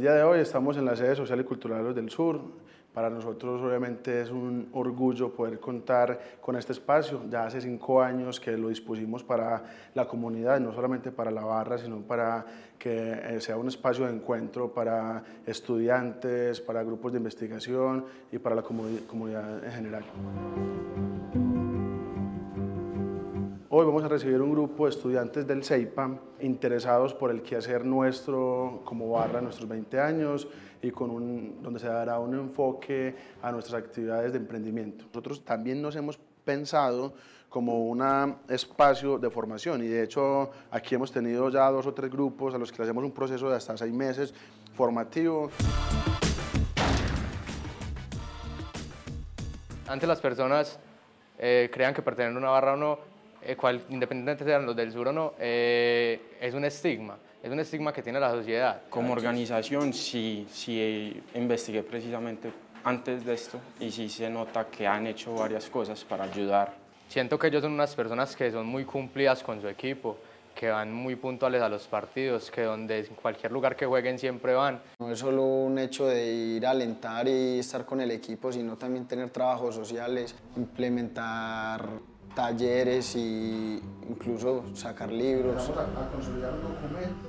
El día de hoy estamos en la sede social y cultural de los del Sur. Para nosotros obviamente es un orgullo poder contar con este espacio. Ya hace 5 años que lo dispusimos para la comunidad, no solamente para la barra, sino para que sea un espacio de encuentro para estudiantes, para grupos de investigación y para la comunidad en general. Hoy vamos a recibir un grupo de estudiantes del CEIPA interesados por el quehacer nuestro como barra en nuestros 20 años y donde se dará un enfoque a nuestras actividades de emprendimiento. Nosotros también nos hemos pensado como un espacio de formación y de hecho aquí hemos tenido ya 2 o 3 grupos a los que le hacemos un proceso de hasta 6 meses formativo. Antes las personas crean que pertenecer a una barra o no, independientemente sean los del sur o no, es un estigma que tiene la sociedad. Como organización sí investigué precisamente antes de esto y sí se nota que han hecho varias cosas para ayudar. Siento que ellos son unas personas que son muy cumplidas con su equipo, que van muy puntuales a los partidos, que en cualquier lugar que jueguen siempre van. No es solo un hecho de ir a alentar y estar con el equipo, sino también tener trabajos sociales, implementar talleres e incluso sacar libros. Vamos a consolidar un documento.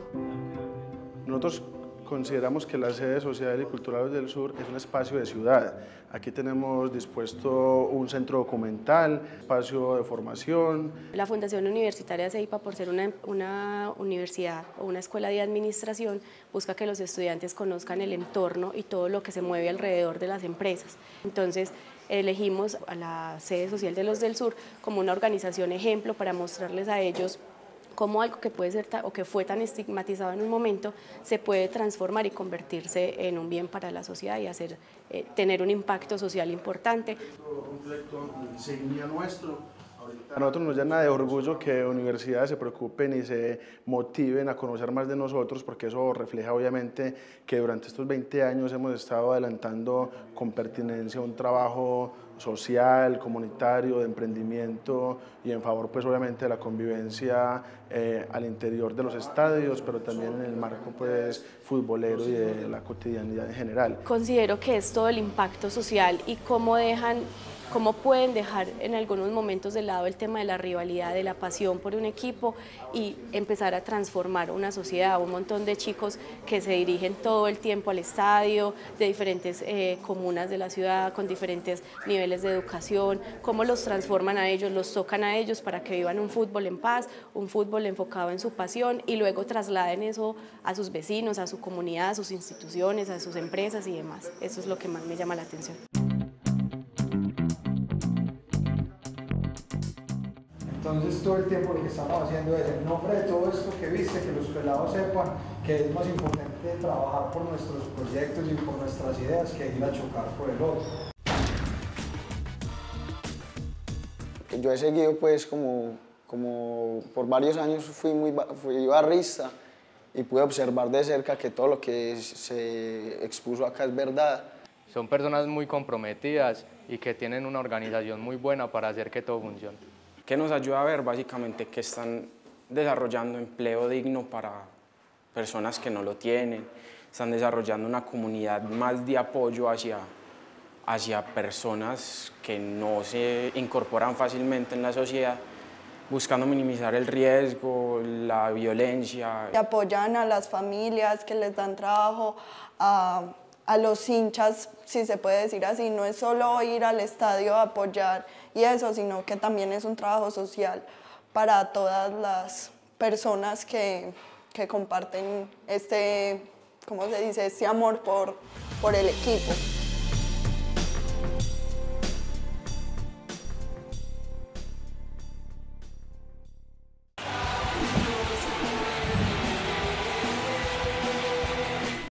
Nosotros consideramos que la sede social y cultural del Sur es un espacio de ciudad. Aquí tenemos dispuesto un centro documental, espacio de formación. La Fundación Universitaria CEIPA, por ser una universidad o una escuela de administración, busca que los estudiantes conozcan el entorno y todo lo que se mueve alrededor de las empresas. Entonces, elegimos a la sede social de los del Sur como una organización ejemplo para mostrarles a ellos cómo algo que puede ser o que fue tan estigmatizado en un momento se puede transformar y convertirse en un bien para la sociedad y tener un impacto social importante. Un proyecto insignia nuestro. A nosotros nos llena de orgullo que universidades se preocupen y se motiven a conocer más de nosotros, porque eso refleja obviamente que durante estos 20 años hemos estado adelantando con pertinencia un trabajo social, comunitario, de emprendimiento y en favor pues obviamente de la convivencia al interior de los estadios, pero también en el marco pues futbolero y de la cotidianidad en general. Considero que es todo el impacto social y cómo pueden dejar en algunos momentos de lado el tema de la rivalidad, de la pasión por un equipo y empezar a transformar una sociedad. Un montón de chicos que se dirigen todo el tiempo al estadio, de diferentes comunas de la ciudad, con diferentes niveles de educación, cómo los transforman a ellos, los tocan a ellos para que vivan un fútbol en paz, un fútbol enfocado en su pasión y luego trasladen eso a sus vecinos, a su comunidad, a sus instituciones, a sus empresas y demás. Eso es lo que más me llama la atención. Entonces todo el tiempo lo que estamos haciendo es, en nombre de todo esto que viste, que los pelados sepan que es más importante trabajar por nuestros proyectos y por nuestras ideas que ir a chocar por el otro. Yo he seguido pues como por varios años fui barrista y pude observar de cerca que todo lo que se expuso acá es verdad. Son personas muy comprometidas y que tienen una organización muy buena para hacer que todo funcione. ¿Qué nos ayuda a ver? Básicamente que están desarrollando empleo digno para personas que no lo tienen, están desarrollando una comunidad más de apoyo hacia personas que no se incorporan fácilmente en la sociedad, buscando minimizar el riesgo, la violencia. Apoyan a las familias que les dan trabajo, a los hinchas, si se puede decir así. No es solo ir al estadio a apoyar y eso, sino que también es un trabajo social para todas las personas que comparten este amor por el equipo.